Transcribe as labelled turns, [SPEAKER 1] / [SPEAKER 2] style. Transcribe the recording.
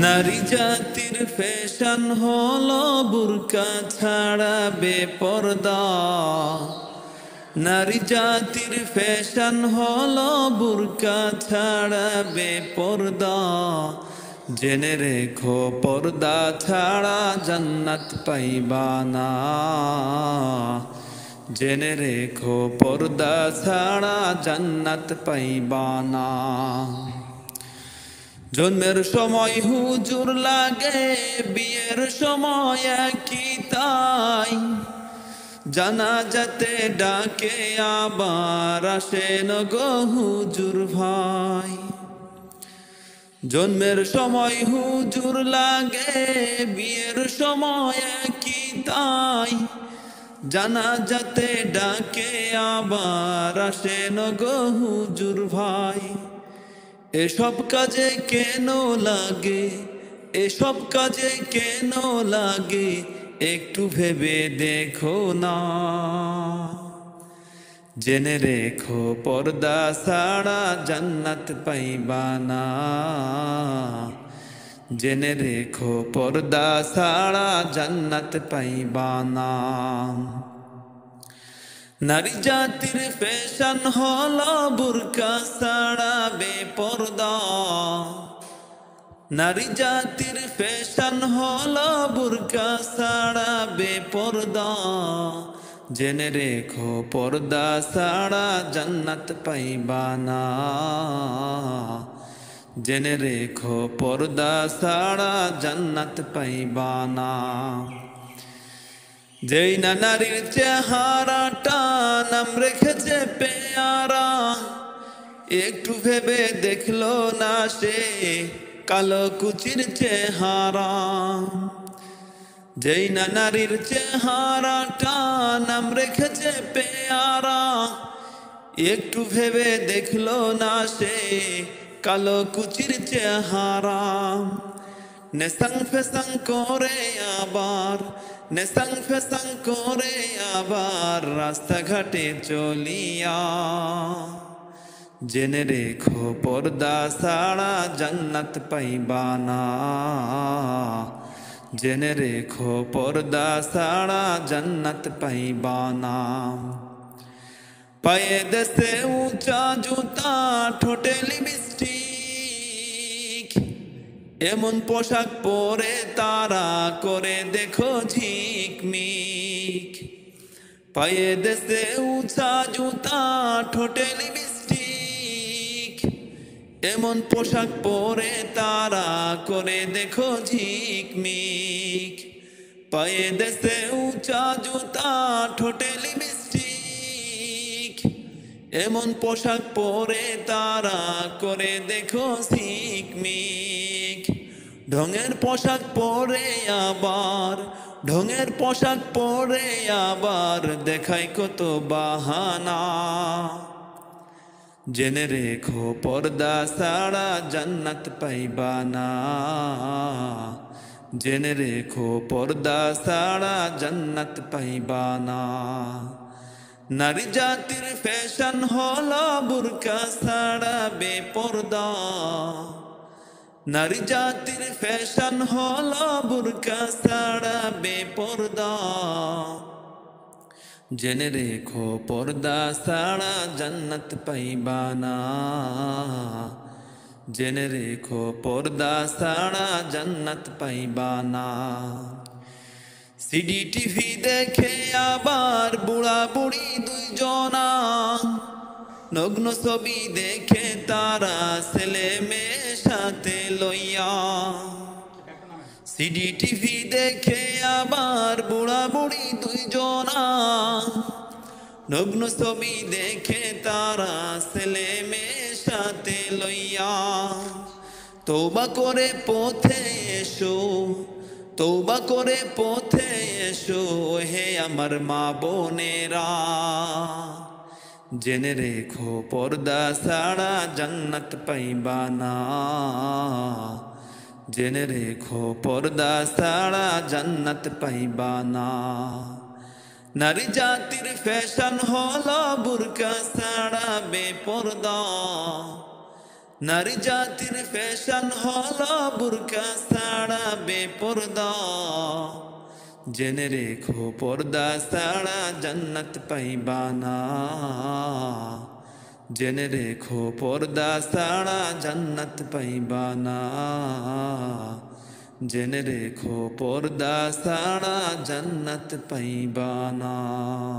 [SPEAKER 1] নারী জাতির ফ্যাশন হলো বুরকা ছাড়া বেপরদা। নারী জাতির ফ্যাশন হলো বুরকা ছাড়া বেপরদা। জেনে রেখো পর্দা ছাড়া জান্নাত পাইবা না। জেনে রেখো পর্দা ছাড়া জান্নাত পাইবা না। জন্মের সময় হুজুর লাগে, বিয়ের সময় কি তাই। জানাজাতে ডাকে আবার আসেন গো হুজুর ভাই। জন্মের সময় হুজুর লাগে, বিয়ের সময় কি তাই। জানাজাতে ডাকে আবার আসেন গো হুজুর ভাই। এসব কাজে কেন লাগে, এসব কাজে কেন লাগে, একটু ভেবে দেখো না। জেনে রেখো পর্দা ছাড়া জান্নাত পাইবা না। জেনে রেখো পর্দা ছাড়া জান্নাত পাইবা না। নারী জাতির ফ্যাশন হলো বুরকা ছাড়া বেপরদা। নারী জাতির ফ্যাশন হলো বুরকা ছাড়া বেপরদা। জেনে রেখো পর্দা ছাড়া জান্নাত পাইবা না। জেনে রেখো পর্দা ছাড়া জান্নাত পাইবা না। যেই না নারীর চেহারাটা নাম রেখেছে পেয়ারা, একটু ভেবে দেখলো না সে কালো কুচির চেহারা। যেই না নারীর চেহারাটা নাম রেখেছে পেয়ারা, একটু ভেবে দেখলো না সে কালো কুচির চেহারা। নেসাং ফেসাং করে আবার, নেসাং ফেসাং করে আবার রাস্তাঘাটে চলিয়া। জেনে রেখো পর্দা ছাড়া জান্নাত পাইবা না। জেনে রেখো পর্দা ছাড়া জান্নাত পাইবা না। পায়ে দেশে উঁচা জুতা, ঠোঁটে লিপস্টিক, এমন পোশাক পরে তারা করে দেখো ঝিকমিক। পায়ে দেশে উঁচা জুতা, ঠোঁটে লিপস্টিক, এমন পোশাক পরে তারা করে দেখো ঝিকমিক। পায়ে দেশে উঁচা জুতা, ঠোঁটে লিপস্টিক, এমন পোশাক পরে তারা করে দেখো ঝিকমিক। ঢঙের পোশাক পরে আবার, ঢঙের পোশাক পরে আবার দেখায় কত বাহানা। জেনে রেখো পর্দা ছাড়া জান্নাত পাইবা না। জেনে রেখো পর্দা ছাড়া জান্নাত পাইবা না। নারী জাতির ফ্যাশন হলো বুরকা ছাড়া বেপরদা। নারী জাতির ফ্যাশন হলো বুরকা ছাড়া বেপরদা। জেনে রেখো পর্দা ছাড়া জান্নাত পাইবা না। জেনে রেখো পর্দা ছাড়া জান্নাত পাইবা না। সিডি টিভি দেখে আবার বুড়া বুড়ি দুইজনা, নগ্ন ছবি দেখে তারা ছেলে মেয়ে সাথে লইয়া। সিডি টিভি দেখে আবার বুড়া বুড়ি দুইজনা, নগ্ন ছবি দেখে তারা ছেলে মেয়ে সাথে লইয়া। তওবা করে পথে এসো, তওবা করে পথে এসো হে আমার মা বোনেরা। জেনে রেখো পর্দা ছাড়া জান্নাত পাইবা না। জেনে রেখো পর্দা ছাড়া জান্নাত পাইবা না। নারী জাতির ফ্যাশন হলো বুরকা ছাড়া বেপরদা। নারী জাতির ফ্যাশন হলো বুরকা ছাড়া বেপরদা। জেনে রেখো পর্দা ছাড়া জান্নাত পাইবা না। জেনে রেখো পর্দা ছাড়া জান্নাত পাইবা না। জেনে রেখো পর্দা ছাড়া জান্নাত পাইবা না।